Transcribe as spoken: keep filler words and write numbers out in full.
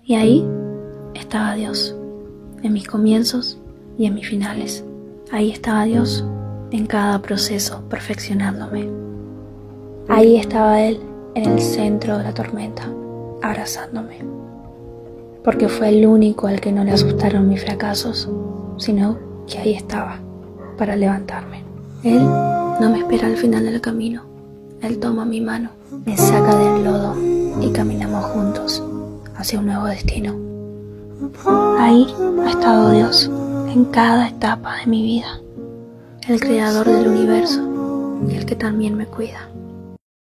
Y ahí estaba Dios, en mis comienzos y en mis finales. Ahí estaba Dios en cada proceso, perfeccionándome. Ahí estaba Él en el centro de la tormenta, abrazándome. Porque fue el único al que no le asustaron mis fracasos, sino que ahí estaba para levantarme. Él no me espera al final del camino. Él toma mi mano, me saca del lodo y caminamos juntos hacia un nuevo destino. Ahí ha estado Dios en cada etapa de mi vida, el creador del universo y el que también me cuida.